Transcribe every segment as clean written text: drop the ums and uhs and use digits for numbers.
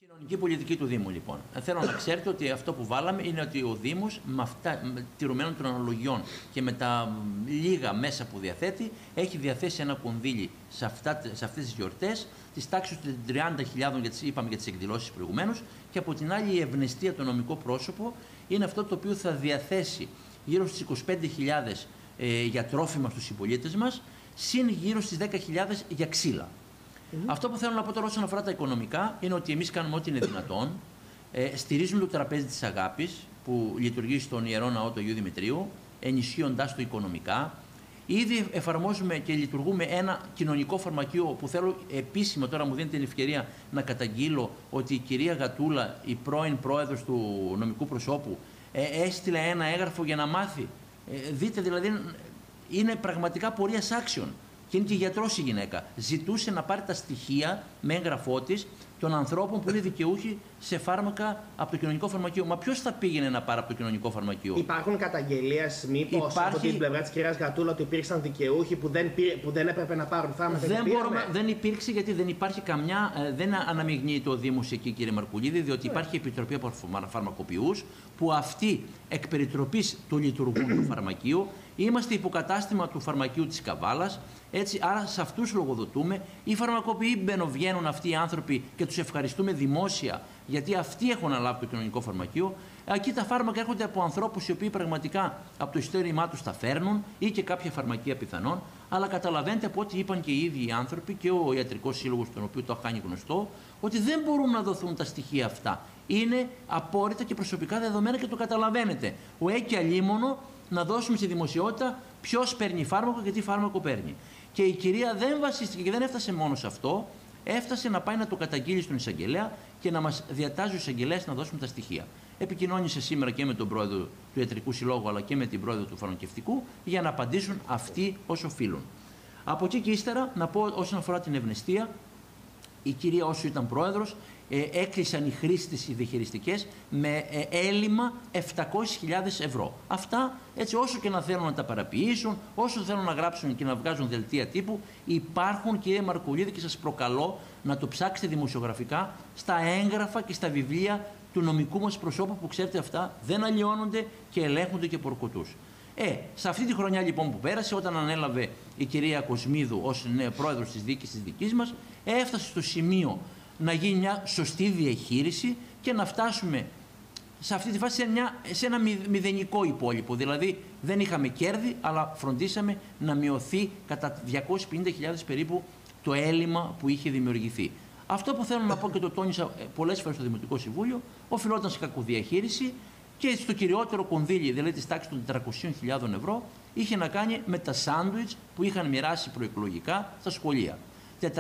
Κοινωνική πολιτική του Δήμου, λοιπόν. Θέλω να ξέρετε ότι αυτό που βάλαμε είναι ότι ο Δήμος, τηρουμένων των αναλογιών και με τα λίγα μέσα που διαθέτει, έχει διαθέσει ένα κονδύλι σε αυτές τις γιορτές, της τάξης των 30.000, είπαμε για τις εκδηλώσεις προηγουμένως, και από την άλλη η ευνεστία, το νομικό πρόσωπο, είναι αυτό το οποίο θα διαθέσει γύρω στις 25.000 για τρόφιμα στους συμπολίτες μας, συν γύρω στις 10.000 για ξύλα. Αυτό που θέλω να πω τώρα όσον αφορά τα οικονομικά είναι ότι εμείς κάνουμε ό,τι είναι δυνατόν. Στηρίζουμε το τραπέζι της αγάπης που λειτουργεί στον Ιερό Ναό του Αγίου Δημητρίου, ενισχύοντάς το οικονομικά. Ήδη εφαρμόζουμε και λειτουργούμε ένα κοινωνικό φαρμακείο που θέλω επίσημα, τώρα μου δίνει την ευκαιρία να καταγγείλω ότι η κυρία Γατούλα, η πρώην πρόεδρος του νομικού προσώπου, έστειλε ένα έγγραφο για να μάθει. Δείτε δηλαδή, είναι πραγματικά πορείας άξιων. Και είναι και γιατρός η γυναίκα. Ζητούσε να πάρει τα στοιχεία με έγγραφό της των ανθρώπων που είναι δικαιούχοι σε φάρμακα από το κοινωνικό φαρμακείο. Μα ποιος θα πήγαινε να πάρει από το κοινωνικό φαρμακείο? Υπάρχουν καταγγελίες μήπως από την πλευρά της κυρίας Γατούλα ότι υπήρξαν δικαιούχοι που δεν έπρεπε να πάρουν φάρμακα? Δεν υπήρξε, γιατί δεν υπάρχει καμιά. Δεν αναμειγνύεται ο Δήμος εκεί, κύριε Μαρκουλίδη, διότι υπάρχει επιτροπή από φαρμακοποιούς που αυτοί εκ περιτροπής του λειτουργούν το φαρμακείο. Είμαστε υποκατάστημα του φαρμακείου της Καβάλας. Έτσι, άρα σε αυτούς λογοδοτούμε. Οι φαρμακοποιοί μπαίνουν αυτοί οι άνθρωποι και τους ευχαριστούμε δημόσια, γιατί αυτοί έχουν αναλάβει το κοινωνικό φαρμακείο. Εκεί τα φάρμακα έρχονται από ανθρώπους οι οποίοι πραγματικά από το ειστέρημά τους τα φέρνουν ή και κάποια φαρμακεία πιθανόν. Αλλά καταλαβαίνετε από ό,τι είπαν και οι ίδιοι οι άνθρωποι και ο Ιατρικός Σύλλογος, τον οποίο το έχω κάνει γνωστό, ότι δεν μπορούν να δοθούν τα στοιχεία αυτά. Είναι απόρριτα και προσωπικά δεδομένα και το καταλαβαίνετε. Ο έκει αλίμονο να δώσουμε στη δημοσιότητα ποιος παίρνει φάρμακο και τι φάρμακο παίρνει. Και η κυρία δεν βασίστηκε και δεν έφτασε μόνο σε αυτό, έφτασε να πάει να το καταγγείλει στον εισαγγελέα και να μας διατάζει ο εισαγγελέας να δώσουμε τα στοιχεία. Επικοινώνησε σήμερα και με τον πρόεδρο του Ιατρικού Συλλόγου αλλά και με την πρόεδρο του Φαρμακευτικού για να απαντήσουν αυτοί ως οφείλουν. Από εκεί και ύστερα να πω όσον αφορά την ευνεστία, η κυρία όσο ήταν πρόεδρος έκλεισαν οι χρήστες οι διαχειριστικές με έλλειμμα 700.000 ευρώ. Αυτά έτσι όσο και να θέλουν να τα παραποιήσουν, όσο θέλουν να γράψουν και να βγάζουν δελτία τύπου, υπάρχουν, κύριε Μαρκουλίδη, και σας προκαλώ να το ψάξετε δημοσιογραφικά στα έγγραφα και στα βιβλία του νομικού μας προσώπου που ξέρετε αυτά δεν αλλοιώνονται και ελέγχονται και από ορκωτούς. Σε αυτή τη χρονιά λοιπόν που πέρασε, όταν ανέλαβε η κυρία Κοσμίδου ως πρόεδρος της διοίκησης της δικής μας, έφτασε στο σημείο να γίνει μια σωστή διαχείριση και να φτάσουμε σε αυτή τη φάση σε ένα μηδενικό υπόλοιπο. Δηλαδή δεν είχαμε κέρδη, αλλά φροντίσαμε να μειωθεί κατά 250.000 περίπου το έλλειμμα που είχε δημιουργηθεί. Αυτό που θέλω να πω και το τόνισα πολλές φορές στο Δημοτικό Συμβούλιο, οφειλόταν σε κακοδιαχείριση και στο κυριότερο κονδύλι, δηλαδή της τάξης των 400.000 ευρώ, είχε να κάνει με τα σάντουιτς που είχαν μοιράσει προεκλογικά στα σχολεία. 400.000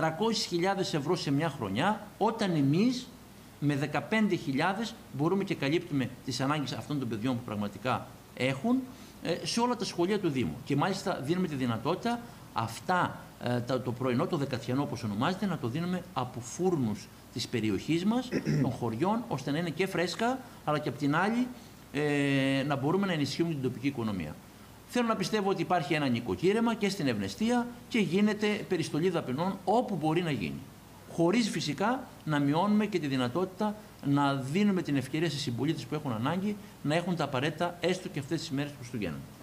ευρώ σε μια χρονιά, όταν εμείς με 15.000 μπορούμε και καλύπτουμε τις ανάγκες αυτών των παιδιών που πραγματικά έχουν σε όλα τα σχολεία του Δήμου. Και μάλιστα δίνουμε τη δυνατότητα αυτά το πρωινό, το δεκατιανό όπως ονομάζεται, να το δίνουμε από φούρνους της περιοχής μας, των χωριών, ώστε να είναι και φρέσκα, αλλά και απ' την άλλη να μπορούμε να ενισχύουμε την τοπική οικονομία. Θέλω να πιστεύω ότι υπάρχει ένα νοικοκύρεμα και στην ευνεστία και γίνεται περιστολή δαπανών όπου μπορεί να γίνει. Χωρίς φυσικά να μειώνουμε και τη δυνατότητα να δίνουμε την ευκαιρία σε συμπολίτες που έχουν ανάγκη να έχουν τα απαραίτητα έστω και αυτές τις μέρες του Χριστουγέννων.